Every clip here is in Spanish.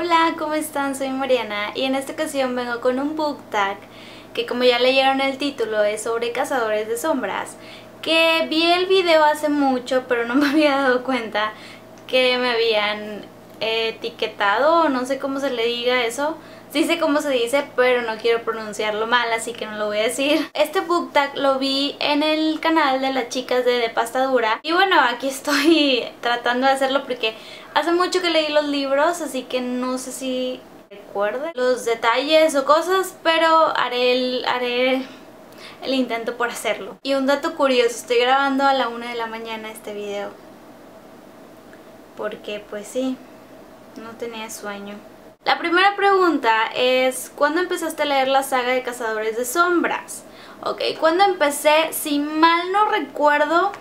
Hola, ¿cómo están? Soy Mariana y en esta ocasión vengo con un book tag que, como ya leyeron el título, es sobre cazadores de sombras, que vi el video hace mucho pero no me había dado cuenta que me habían etiquetado, o no sé cómo se le diga eso. Sí sé cómo se dice, pero no quiero pronunciarlo mal, así que no lo voy a decir. Este book tag lo vi en el canal de las chicas de Pasta Dura. Y bueno, aquí estoy tratando de hacerlo porque hace mucho que leí los libros, así que no sé si recuerde los detalles o cosas, pero haré el intento por hacerlo. Y un dato curioso, estoy grabando a la 1 de la mañana este video, porque pues sí, no tenía sueño. La primera pregunta es, ¿cuándo empezaste a leer la saga de Cazadores de Sombras? Ok, ¿cuándo empecé? Si mal no recuerdo,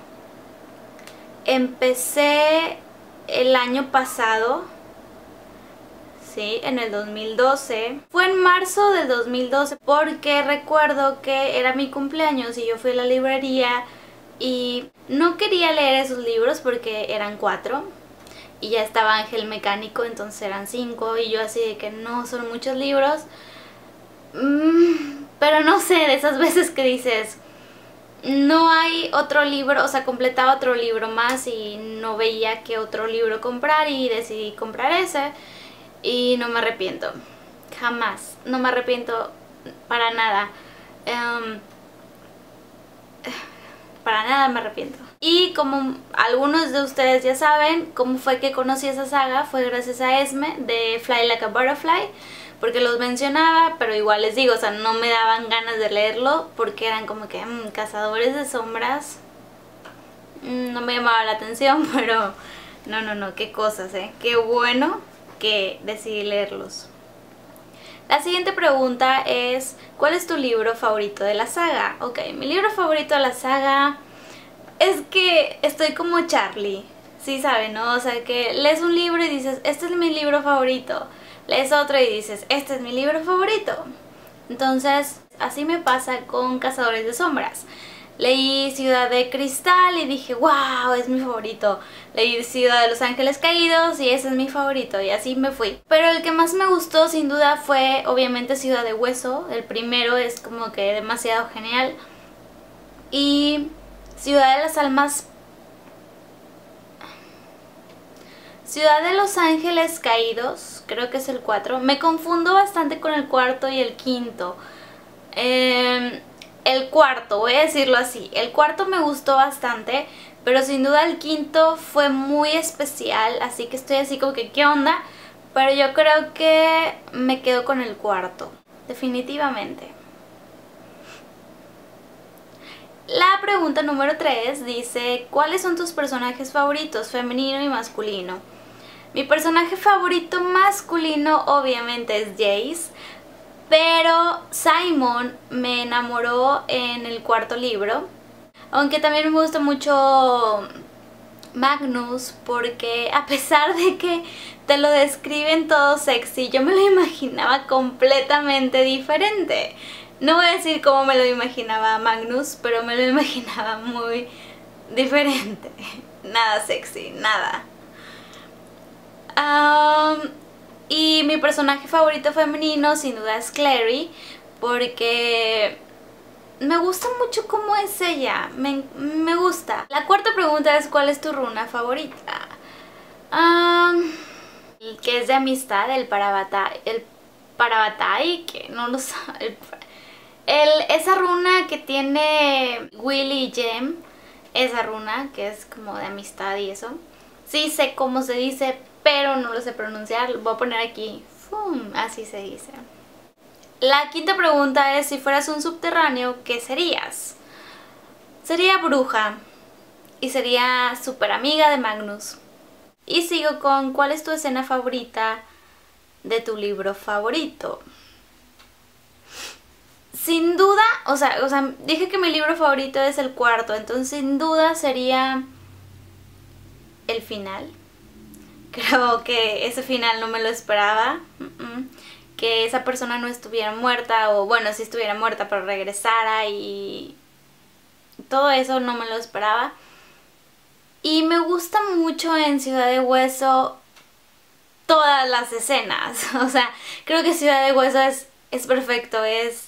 empecé el año pasado, sí, en el 2012. Fue en marzo del 2012 porque recuerdo que era mi cumpleaños y yo fui a la librería y no quería leer esos libros porque eran 4. Y ya estaba Ángel Mecánico, entonces eran 5 y yo así de que no, son muchos libros. Pero no sé, de esas veces que dices, no hay otro libro, o sea, completaba otro libro más y no veía qué otro libro comprar y decidí comprar ese y no me arrepiento, jamás, no me arrepiento para nada. Para nada me arrepiento. Y como algunos de ustedes ya saben, cómo fue que conocí esa saga, fue gracias a Esme de Fly Like a Butterfly, porque los mencionaba, pero igual les digo, o sea, no me daban ganas de leerlo porque eran como que cazadores de sombras, no me llamaba la atención, pero no, qué cosas, qué bueno que decidí leerlos. La siguiente pregunta es, ¿cuál es tu libro favorito de la saga? Ok, mi libro favorito de la saga es que estoy como Charlie, sí saben, ¿no? O sea, que lees un libro y dices, este es mi libro favorito. Lees otro y dices, este es mi libro favorito. Entonces, así me pasa con Cazadores de Sombras. Leí Ciudad de Cristal y dije, wow, es mi favorito. Leí Ciudad de los Ángeles Caídos y ese es mi favorito, y así me fui. Pero el que más me gustó sin duda fue obviamente Ciudad de Hueso. El primero es como que demasiado genial. Y Ciudad de las Almas... Ciudad de los Ángeles Caídos, creo que es el 4. Me confundo bastante con el cuarto y el quinto. El cuarto, voy a decirlo así, el cuarto me gustó bastante, pero sin duda el quinto fue muy especial, así que estoy así como que ¿qué onda? Pero yo creo que me quedo con el cuarto, definitivamente. La pregunta número 3 dice, ¿cuáles son tus personajes favoritos, femenino y masculino? Mi personaje favorito masculino obviamente es Jace, pero Simon me enamoró en el cuarto libro. Aunque también me gusta mucho Magnus, porque a pesar de que te lo describen todo sexy, yo me lo imaginaba completamente diferente. No voy a decir cómo me lo imaginaba Magnus, pero me lo imaginaba muy diferente. Nada sexy, nada. Y mi personaje favorito femenino sin duda es Clary, porque me gusta mucho cómo es ella, me gusta. La cuarta pregunta es, ¿cuál es tu runa favorita? Que es de amistad, el Parabatai, que no lo sabe. Esa runa que tiene Willy y Jem, esa runa que es como de amistad y eso. Sí sé cómo se dice, pero no lo sé pronunciar. Lo voy a poner aquí. ¡Fum! Así se dice. La quinta pregunta es, si fueras un subterráneo, ¿qué serías? Sería bruja y sería súper amiga de Magnus. Y sigo con, ¿cuál es tu escena favorita de tu libro favorito? Sin duda, o sea, dije que mi libro favorito es el cuarto, entonces sin duda sería el final. Creo que ese final no me lo esperaba. Que esa persona no estuviera muerta, o bueno, si estuviera muerta pero regresara, y todo eso no me lo esperaba. Y me gusta mucho en Ciudad de Hueso todas las escenas. O sea, creo que Ciudad de Hueso es perfecto, es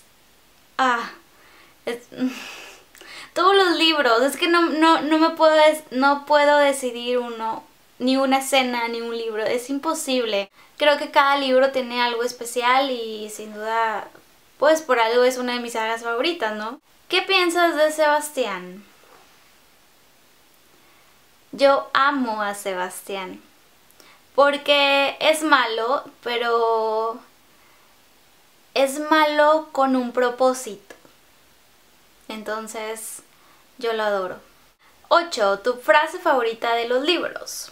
todos los libros, es que no puedo decidir uno, ni una escena, ni un libro, es imposible. Creo que cada libro tiene algo especial y sin duda, pues por algo es una de mis sagas favoritas, ¿no? ¿Qué piensas de Sebastián? Yo amo a Sebastián, porque es malo, pero es malo con un propósito. Entonces, yo lo adoro. 8. ¿Tu frase favorita de los libros?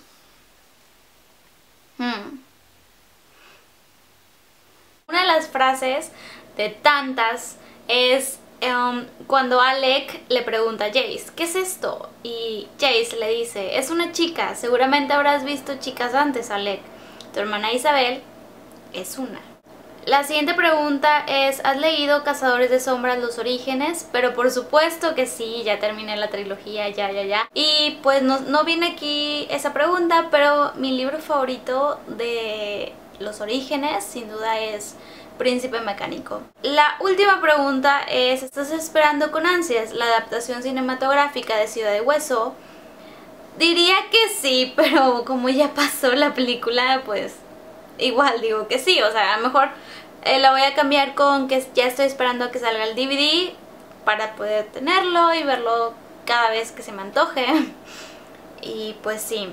Una de las frases de tantas es cuando Alec le pregunta a Jace, ¿qué es esto? Y Jace le dice, es una chica, seguramente habrás visto chicas antes, Alec. Tu hermana Isabel es una. La siguiente pregunta es, ¿has leído Cazadores de Sombras, los orígenes? Pero por supuesto que sí, ya terminé la trilogía, ya. Y pues no viene aquí esa pregunta, pero mi libro favorito de los orígenes sin duda es Príncipe Mecánico. La última pregunta es, ¿estás esperando con ansias la adaptación cinematográfica de Ciudad de Hueso? Diría que sí, pero como ya pasó la película, pues igual digo que sí. O sea, a lo mejor la voy a cambiar con que ya estoy esperando a que salga el DVD para poder tenerlo y verlo cada vez que se me antoje. Y pues sí.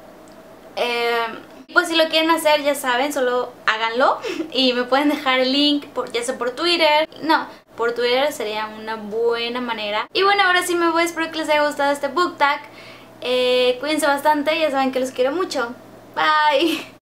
Pues si lo quieren hacer, ya saben, solo háganlo y me pueden dejar el link, ya sea por Twitter. No, por Twitter sería una buena manera. Y bueno, ahora sí me voy, espero que les haya gustado este book tag. Cuídense bastante, ya saben que los quiero mucho. Bye.